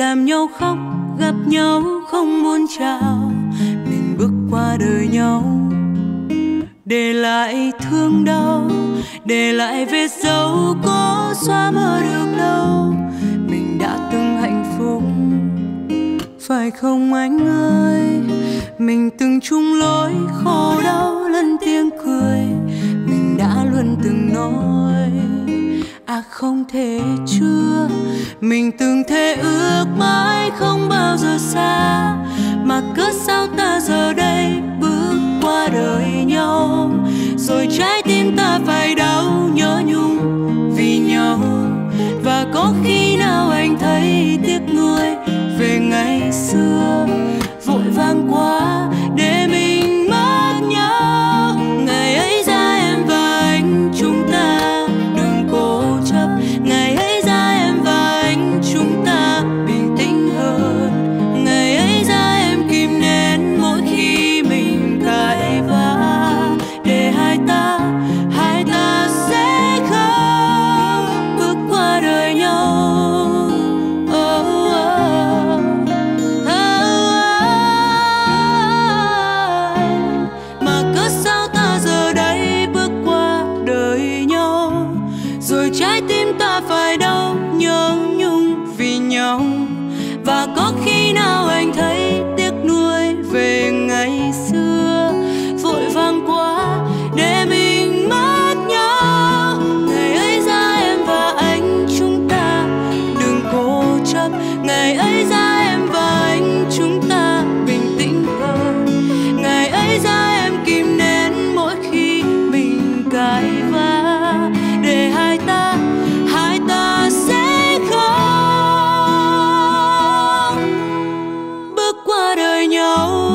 làm nhau khóc, gặp nhau không muốn chào. Mình bước qua đời nhau, để lại thương đau, để lại vết dấu có xóa mờ được đâu. Mình đã từng hạnh phúc, phải không anh ơi? Mình từng chung lối khổ đau lẫn tiếng cười. Mình đã luôn từng nói à không thể chưa. Mình từng thề ước mãi không bao giờ xa, mà cớ sao ta giờ đây bước qua đời nhau. Rồi trái tim ta phải đau nhớ nhung vì nhau. Và có khi nào anh thấy tiếc nuối về ngày xưa vội vàng quá để mình mất nhau. Ngày ấy ra em và anh chúng ta đừng cố chấp. Ngày ấy ra em và anh chúng ta bình tĩnh hơn. Ngày ấy ra em kìm nén mỗi khi mình cãi vã, để hai ta sẽ không bước qua đời nhau. Mà cớ sao ta giờ đây bước qua đời nhau, rồi trái tim ta phải đau nhớ nhung vì nhau. Và có khi nào anh thấy tiếc nuối về ngày xưa vội vàng quá để mình mất nhau. Ngày ấy ra em và anh chúng ta đừng cố chấp. Ngày ấy ra em và anh chúng ta bình tĩnh hơn. Ngày ấy ra em kìm nén mỗi khi mình cãi vã, để hai ta sẽ không bước qua đời nhau.